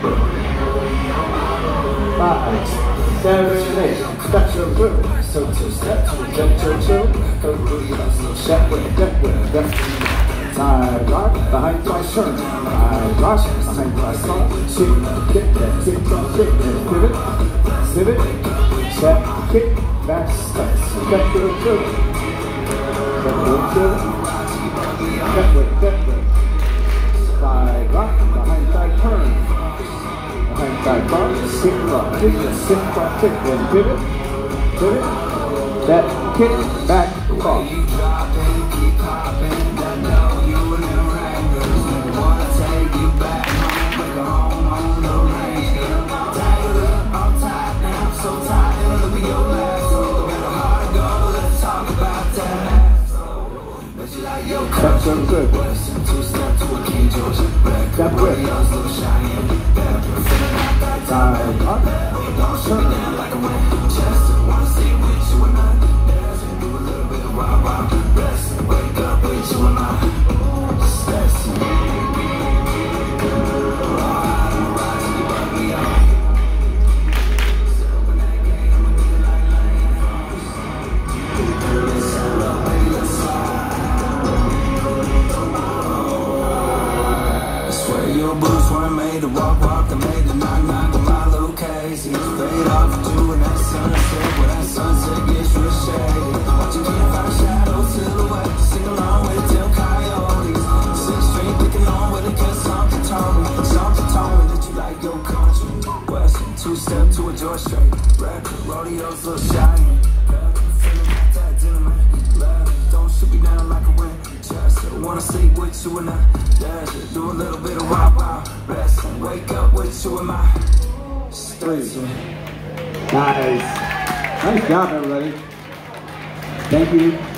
5, 7, 8. Stetson through. So 2 steps. Go through the muscle. Step with left. Side rock, behind twice turn. Side rock, behind twice turn. Kick, kick, kick, kick, pivot, pivot, step, kick, back, step, step to the through. Step with. Side rock, behind side turn. Behind side bar, sit rock, kick, then pivot, step, kick, back, cross. That's so good. Step with. Side up. Your boots weren't made to walk, they made to knock on my little case. He's fade off to that sunset, where that sunset gets real shady. Watching can't find a shadow silhouette, sing along with the tail coyotes. 6th Street picking on with it, cause something told me that you like your country. Western, 2-step to a George Strait, record, rodeos look shiny. Feeling like that gentleman, don't shoot me down like a Winchester. Wanna sleep with you in the desert, do a little bit of wild rest, and wake up with you in my Stetson. Nice. Nice job, everybody. Thank you.